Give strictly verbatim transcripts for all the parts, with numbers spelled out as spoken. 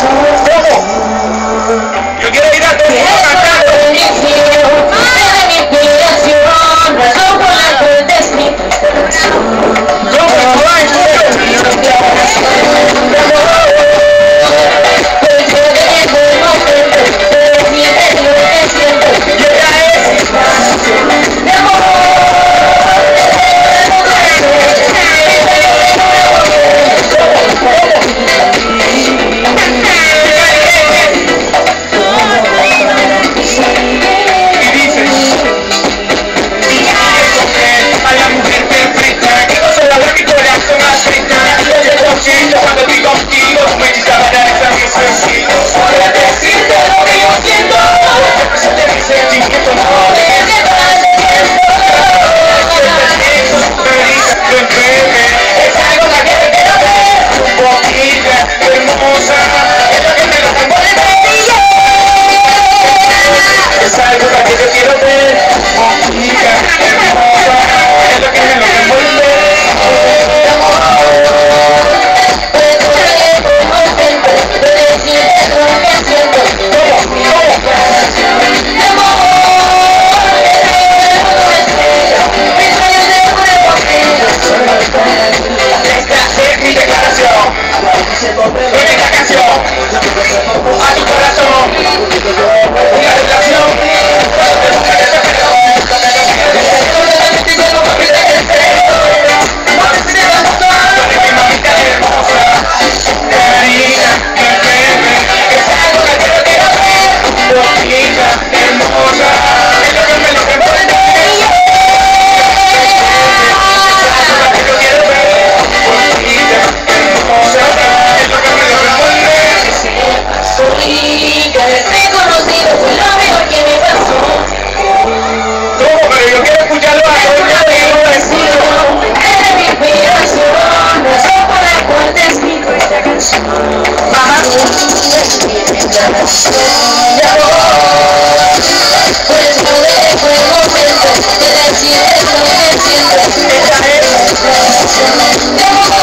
Yo quiero ir a todo el mundo cantando. Cuando estoy contigo, tú me hiciste bailar esa canción. Podría decirte lo que yo siento, represente mis sentimientos, no de que te vas haciendo. Es algo que quiero quiero ver, bonita, hermosa, es lo que me lo envuelve. Es algo que yo quiero ver, bonita, hermosa, es lo que me lo envuelve. Esta canción a tu corazón, una relación. Mi mamita hermosa, Karina, mi bebé, es algo que quiero quiero ver, bonita, hermosa, es lo que me lo que envuelve. Es algo que quiero quiero ver, bonita, hermosa. Soy que reconocido fue lo mejor que me pasó. ¿Cómo? Pero yo quiero escucharlo a todo el mundo. Eres mi inspiración, razón por la cual te escribo esta canción. Ajá. Pues no me fue el momento de decirte lo que siento. Esa es. De amor.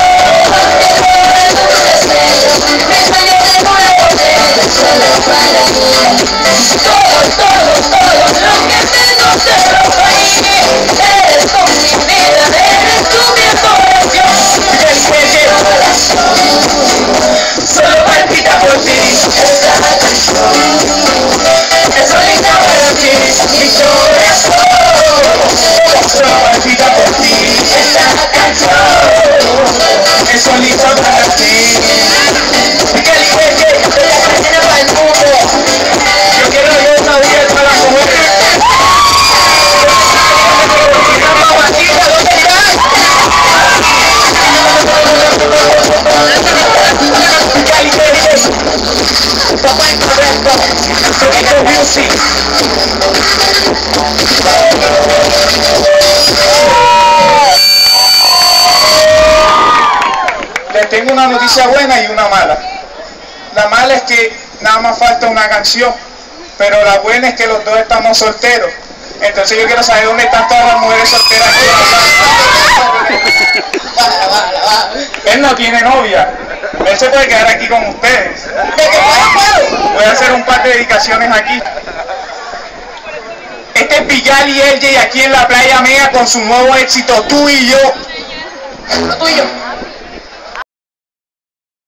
Solo para mí, todo, todo, todo lo que tengo te lo doy. Eres con mi vida, eres tú mi adoración. Solo palpita por ti Esta canción es solita para ti, mi corazón. Solo palpita por ti esta canción es solita para ti. Yo quiero yo una dieta para comer. Una mamacita, ¿dónde estás? Papá incorrecto. Sonido Music. Les tengo una noticia buena y una mala. La mala es que nada más falta una canción, pero la buena es que los dos estamos solteros. Entonces yo quiero saber dónde están todas las mujeres solteras aquí. Él no tiene novia, él se puede quedar aquí con ustedes. Voy a hacer un par de dedicaciones aquí. Este es Villar y L J aquí en la playa Mega con su nuevo éxito, Tú y Yo. lo tuyo.